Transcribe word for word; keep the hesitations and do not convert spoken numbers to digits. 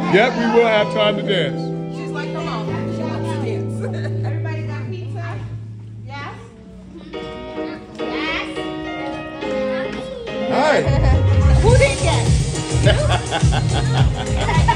Yep, we will have time to dance. She's like, come on. She wants to dance. Everybody got pizza? Yes? Yes? Hi. Who didn't get? You?